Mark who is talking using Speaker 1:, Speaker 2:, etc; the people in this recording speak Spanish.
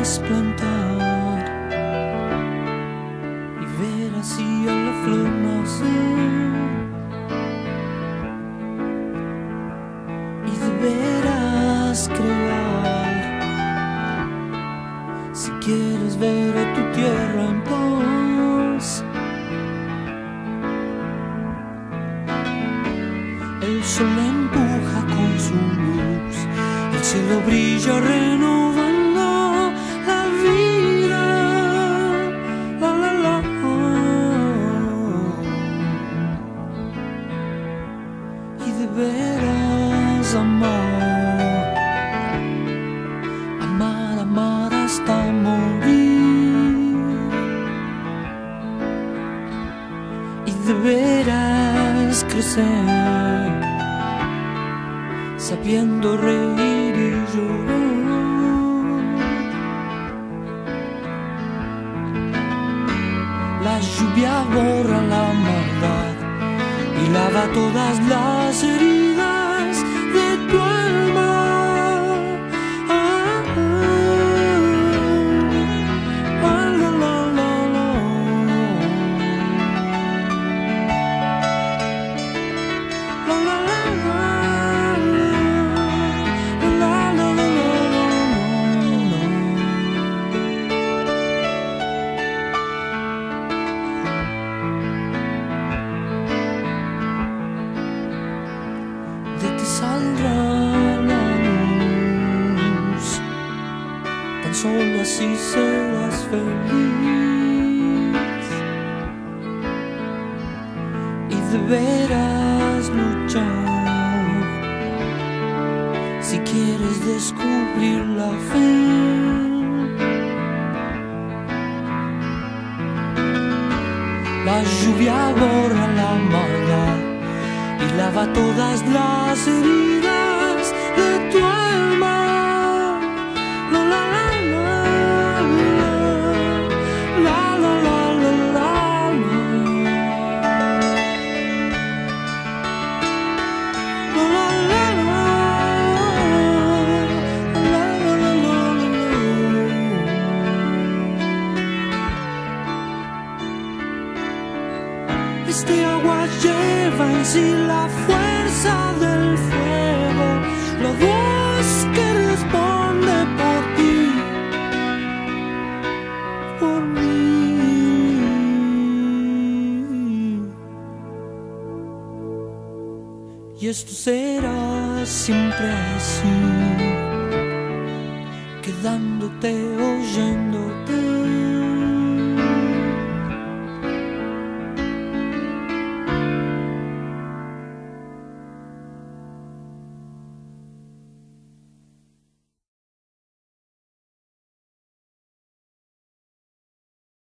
Speaker 1: puedas plantar y ver así a la flor nacer, y deberás crear si quieres ver a tu tierra en paz. El sol empuja con su luz, el cielo brilla renovando la vida, la la la. Y deberás amar, amar, amar hasta morir. Y deberás crecer, sabiendo reír y llorar. La lluvia borra la maldad y lava todas las heridas de tu alma. La, la, la, la. La, la, la, la. De ti saldrá la luz, tan solo así serás feliz. Y deberás luchar si quieres descubrir la fe. La lluvia borra la maldad y lava todas las heridas de tu alma. La la la la la la la la la. La la la la la la la la. Este agua lleva en sí la fuerza del fuego, la voz que responde por ti, por mí. Y esto será siempre así, quedándote oyendo.